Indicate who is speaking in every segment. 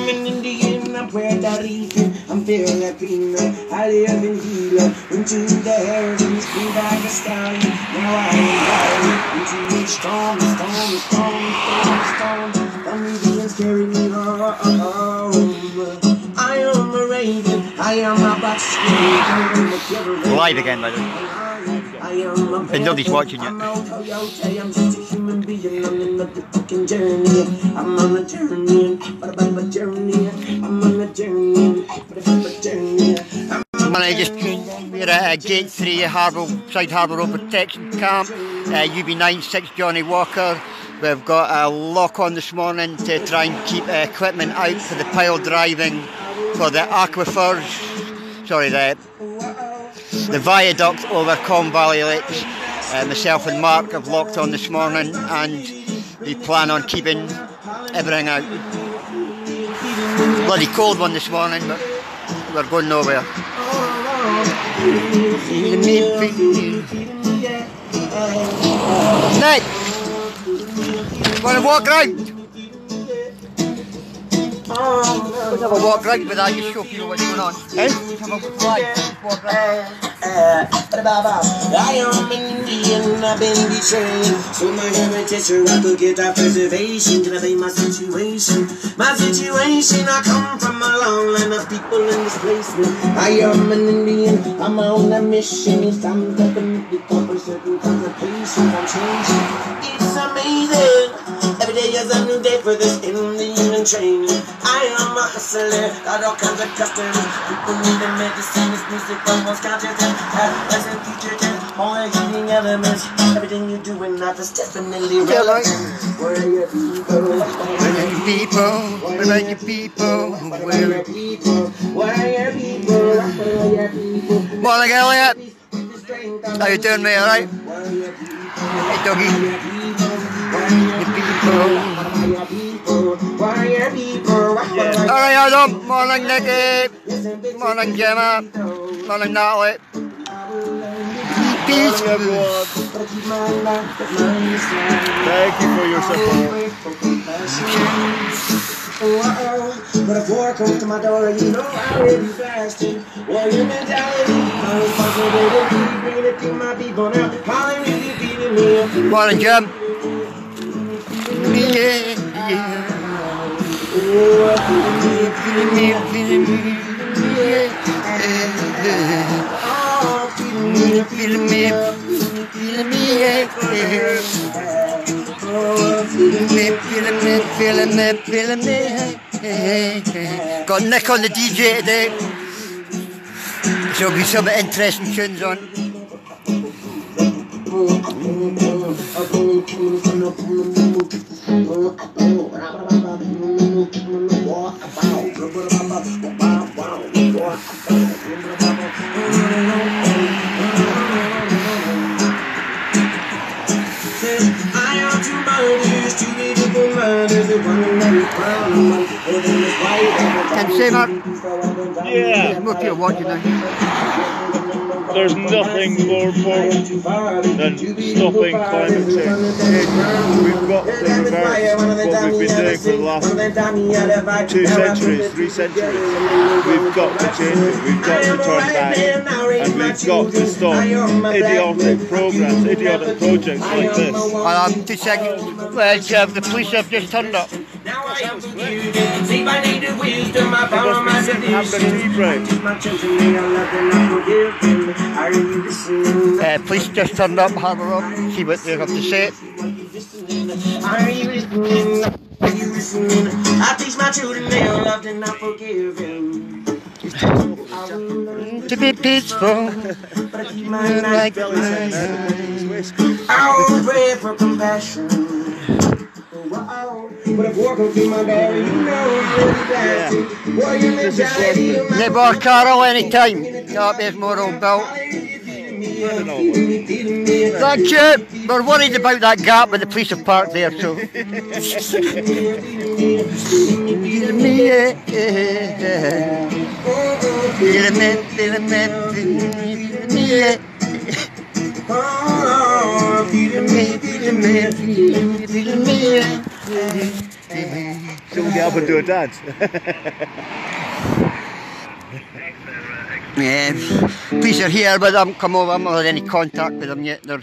Speaker 1: an Indian, I'm Puerto Rican, I'm Filipino, I live in Gila, into the heritage, free like a stallion, now I am riding into each storm, the Indians carry me home. I am a raven, I am a buckskin.
Speaker 2: Live again, by the way. And nobody's watching yet.
Speaker 1: I'm just a human being on another fucking journey. I'm on a journey, but I'm a journey. I'm on a journey, but I'm a journey.
Speaker 2: We're at Gate 3 Side Harbour Road Protection Camp, UB9 6 Johnny Walker. We've got a lock on this morning to try and keep equipment out for the pile driving for the aquifers, sorry, the viaduct over Combe Valley Lakes. Myself and Mark have locked on this morning and we plan on keeping everything out. Bloody cold one this morning, but we're going nowhere. Nick! Want to walk round? Let's have a walk round with that, you show people what's going on. Eh? Let's have a walk round.
Speaker 1: I am an Indian, I've been betrayed. So my heritage, I could get our preservation. Can I be my situation? My situation, I come from a long line of people in displacement. I am an Indian, I'm on a mission. It's time to definitely come for certain contemplation. I'm changing, it's amazing. Every day is a new day for this Indian training. I am a hustler, got all kinds of customers. People need the medicine, it's music, almost conscious. Present, future tense, all the heating elements. Everything you do in life is definitely relevant. Where are your people?
Speaker 2: Where are your people? Where are your people?
Speaker 1: Where are your people? Where are your people? Where are your people?
Speaker 2: Morning, Elliot. How you doing, mate? Alright? Hey, doggy. Alright, Adam. Morning, Nicky. Morning, Gemma. Morning, Natalie.
Speaker 3: Peace, everyone. Thank you for your support.
Speaker 1: But if war comes to my door, you know I will be blasting. Warrior mentality, my responsibility, bringing it to my people now. How they really feeding me.
Speaker 2: Morning, Jim. Feeling me. Got Nick on the DJ today. There'll be some interesting tunes on. Can you say, Mark?
Speaker 3: Yeah.
Speaker 2: More people watching now.
Speaker 3: There's nothing more important than stopping climate change. We've got to reverse what we've been doing for the last 2 centuries, 3 centuries. We've got to change it, we've got to turn back, and we've got to stop idiotic programs, idiotic projects like this.
Speaker 2: 2 seconds. Well, the police have just turned up. Police just turned up Harbour Road, see what they have to say.
Speaker 1: Are you listening? Are you listening? I teach my children they are loved and not forgiven.
Speaker 2: To be peaceful,
Speaker 1: But I keep my life I will pray for compassion. But if war comes to my door, you know I'm really blasting. Warrior mentality.
Speaker 2: Neighbour Carol anytime. Oh, there's more old Bill. Thank you. We're worried about that gap when the police have parked there, so.
Speaker 3: Shall we get up and do a dance?
Speaker 2: Yeah, police are here, but I haven't come over. I haven't had any contact with them yet. They're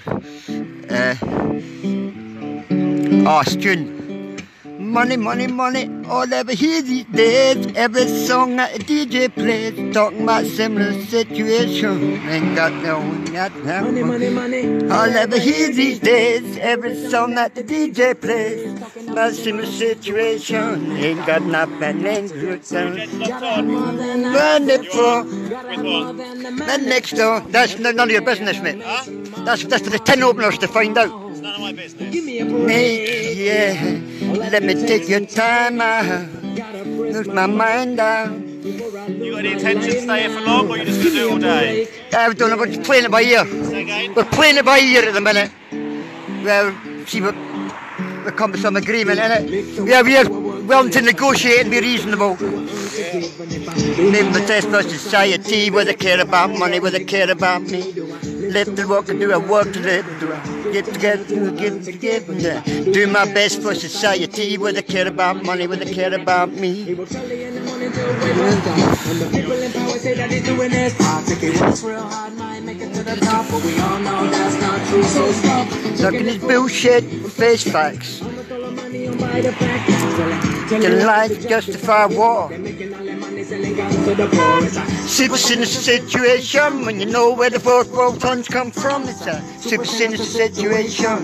Speaker 2: Stune. Money, money, money, all ever hear these days. Every song that a DJ plays, talking about similar situation. Ain't got no, money, money, money. All ever hear these days. Every song that the DJ plays, about similar situation. Ain't got nothing, ain't good. Money for that next door. That's none of your business, mate. Huh? That's for the tin openers to find out.
Speaker 4: It's none of my business.
Speaker 2: Mate, yeah. Let me take your time out. Lose my mind out.
Speaker 4: You got any intention to stay here for long, or you just going to do it all day?
Speaker 2: I don't know, we're just playing it by ear.
Speaker 4: Say again?
Speaker 2: We're playing it by ear at the minute. Well, see what we come to some agreement, innit? Yeah, we're willing to negotiate and be reasonable. Live the test for society, where they care about money, where they care about me. Live to work and do a work to live. Get together, give together. Do my best for society, where they care about money, where they care about me. Talking this bullshit, face facts. Can lies justify war? Super sinister situation when you know where the first world funds come from. It's a super sinister situation.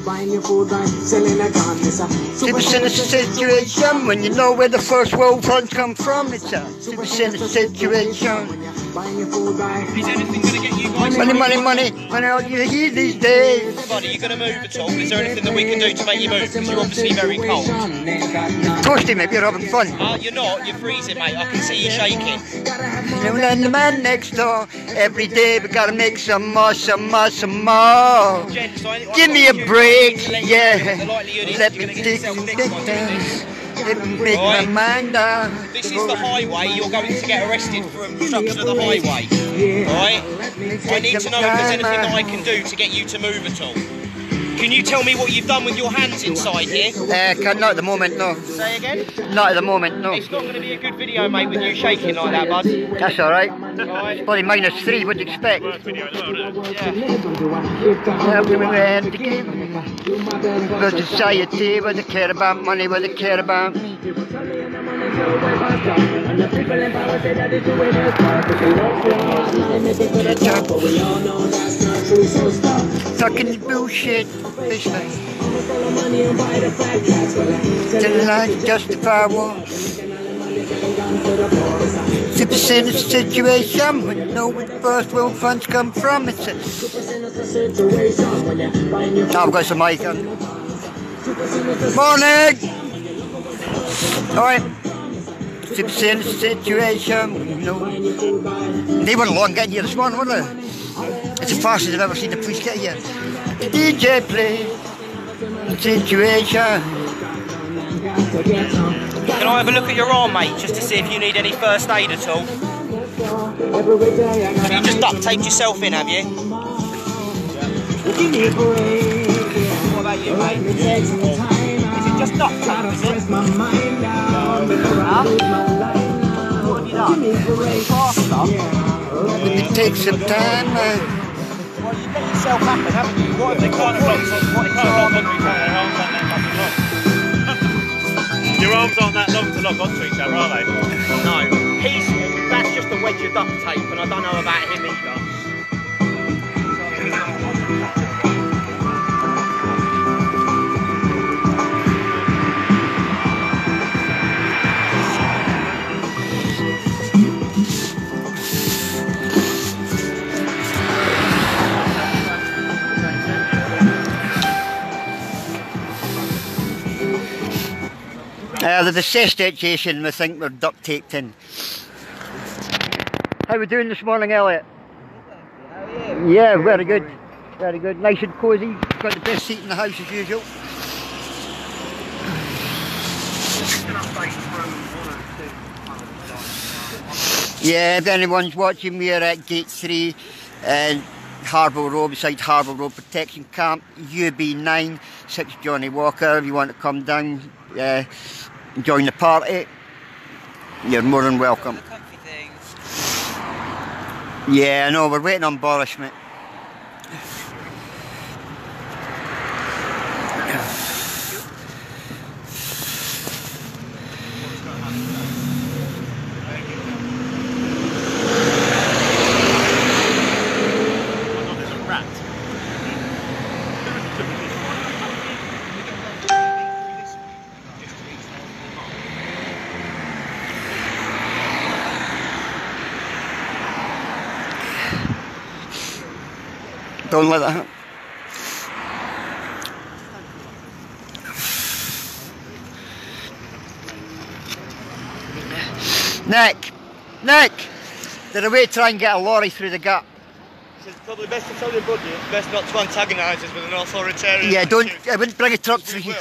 Speaker 2: Super sinister situation when you know where the first world funds come from. It's a super sinister situation.
Speaker 4: Is anything going to get you guys?
Speaker 2: Money, money, money, money, all you hear these days.
Speaker 4: Buddy, are you going to move at all? Is there anything that we can do to make you move? Because you're obviously very cold.
Speaker 2: Toasty, mate, you're having fun.
Speaker 4: You're not. You're freezing, mate. I can see you shaking.
Speaker 2: And the man next door, every day we gotta make some more, some more, some more. Give me a break, yeah. Let me take some distance. Let me make my mind up.
Speaker 4: This is the highway. You're going to get arrested for obstruction of the highway. Right? I need to know if there's anything that I can do to get you to move at all. Can you tell me what you've done with your hands inside here?
Speaker 2: Not at the moment, no.
Speaker 4: Say again?
Speaker 2: Not at the moment, no.
Speaker 4: It's not going to be a good video, mate, with you shaking like that, bud.
Speaker 2: That's alright. It's probably -3, what'd you expect?
Speaker 4: Yeah.
Speaker 2: For society, where they care about money, where they care about me. Talking bullshit, fish man. Till lies justify war. Super sinister situation when you know where the first world funds come from. It's a... Now I've got some mic on. Morning! Alright. Super sinister situation when you know. They weren't long getting here this morning, were they? It's the fastest I've ever seen the police get here. The DJ play situation.
Speaker 4: Can I have a look at your arm, mate, just to see if you need any first aid at all? Have you just duct taped yourself in, have you? What about you, mate? Is it just duct tape, is it? Huh? What have you done? Faster?
Speaker 2: It takes some time.
Speaker 4: Well, you let yourself happen, haven't you? What if they can't lock on? What if your
Speaker 3: Your arms aren't that long to lock onto each other, are they?
Speaker 4: No. That's just a wedge of duct tape, and I don't know about him either.
Speaker 2: The situation, we think we're duct taped in. How are we doing this morning, Elliot?
Speaker 4: How are you?
Speaker 2: Yeah, very good. Very good. Nice and cosy. Got the best seat in the house as usual. Yeah, if anyone's watching, we're at Gate 3 and Harbour Road, beside Harbour Road Protection Camp, UB9. 6 Johnny Walker. If you want to come down, join the party, you're more than welcome. Yeah, I know, we're waiting on Boris, mate. Don't let that happen. Nick, did I wait to try and get a lorry through the gap?
Speaker 3: It's probably best to tell your buddy, best not to antagonise us with an authoritarian.
Speaker 2: Yeah, I wouldn't bring a truck through here.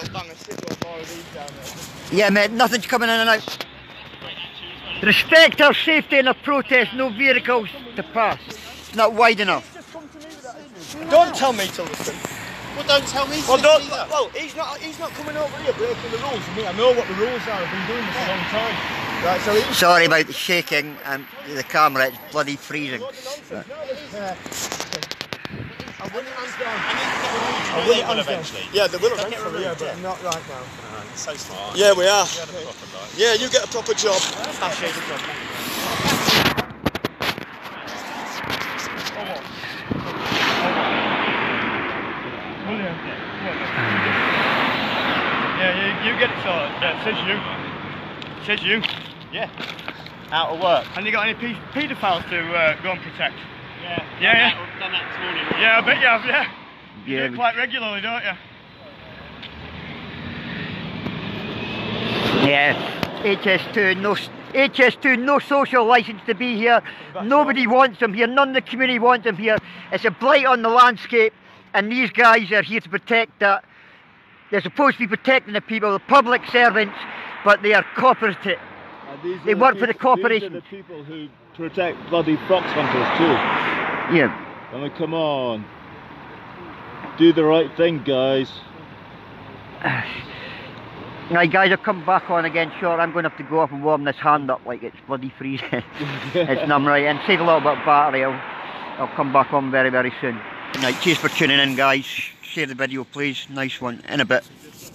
Speaker 2: Yeah, mate, nothing's coming in and out. Respect our safety in a protest, no vehicles to pass. It's not wide enough.
Speaker 3: Don't tell me to listen.
Speaker 5: Well, don't tell me.
Speaker 3: Well, he's not coming over here breaking the rules. I know what the rules are. I've been doing this a long time. Right, so
Speaker 2: sorry about the shaking and the camera. It's bloody freezing.
Speaker 3: I will eventually. Yeah, they will eventually. Yeah, but not right now.
Speaker 5: So smart.
Speaker 3: Yeah, we are. Yeah, you get a proper job. Yeah, you get it sorted. Yeah, it says you. Yeah.
Speaker 5: Out of work.
Speaker 3: And you got any paedophiles to go and protect?
Speaker 5: Yeah.
Speaker 3: Yeah.
Speaker 5: I've done that this morning.
Speaker 3: Yeah, I bet you have, yeah. You
Speaker 2: Yeah.
Speaker 3: do it quite regularly, don't you?
Speaker 2: Yeah, HS2, no social licence to be here. Nobody wants them here, none of the community wants them here. It's a blight on the landscape, and these guys are here to protect that. They're supposed to be protecting the people, the public servants, but they are corporate. They work for the corporation.
Speaker 3: These are the people who protect bloody fox hunters too.
Speaker 2: Yeah.
Speaker 3: I mean, come on. Do the right thing, guys.
Speaker 2: Right, guys, I'll come back on again short. I'm going to have to go up and warm this hand up like it's bloody freezing. It's numb, right, and save a little bit of battery. I'll come back on very, very soon. Right, cheers for tuning in, guys. Share the video, please. Nice one. In a bit.